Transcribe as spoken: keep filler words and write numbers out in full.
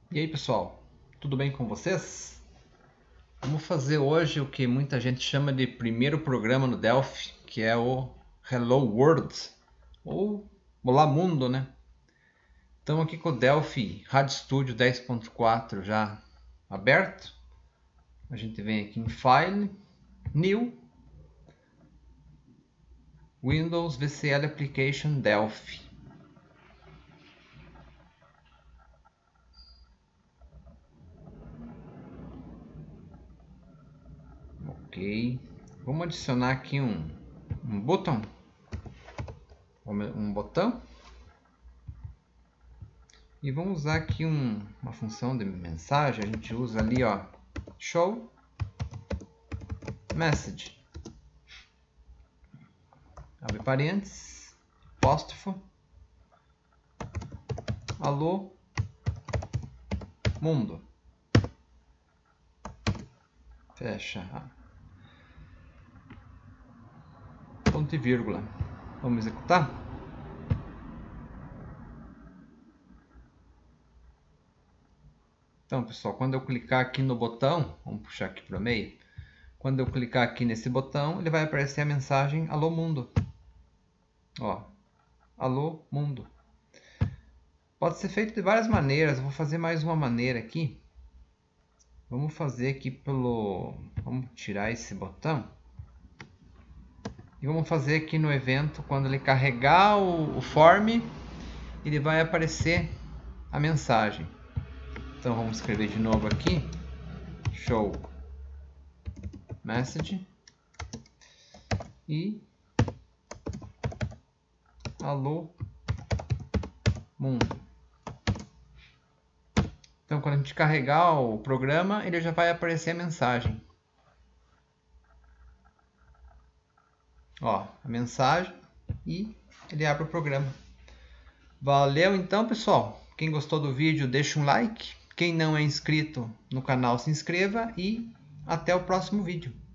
E aí, pessoal, tudo bem com vocês? Vamos fazer hoje o que muita gente chama de primeiro programa no Delphi, que é o Hello World, ou Olá Mundo, né? Estamos aqui com o Delphi Radio Studio dez ponto quatro já aberto. A gente vem aqui em File, New, Windows V C L Application Delphi. Ok, vamos adicionar aqui um, um botão, um botão, e vamos usar aqui um, uma função de mensagem. A gente usa ali, ó, show message, abre parênteses, apóstrofo, alô mundo, fecha, ponto e vírgula. Vamos executar? Então, pessoal, quando eu clicar aqui no botão, vamos puxar aqui para o meio, quando eu clicar aqui nesse botão, ele vai aparecer a mensagem alô mundo. Ó, alô mundo. Pode ser feito de várias maneiras. Eu vou fazer mais uma maneira aqui. Vamos fazer aqui pelo... Vamos tirar esse botão. E vamos fazer aqui no evento, quando ele carregar o, o form, ele vai aparecer a mensagem. Então vamos escrever de novo aqui. Show message. E alô mundo. Então quando a gente carregar o programa, ele já vai aparecer a mensagem. Ó, a mensagem, e ele abre o programa. Valeu então, pessoal. Quem gostou do vídeo, deixa um like. Quem não é inscrito no canal, se inscreva e até o próximo vídeo.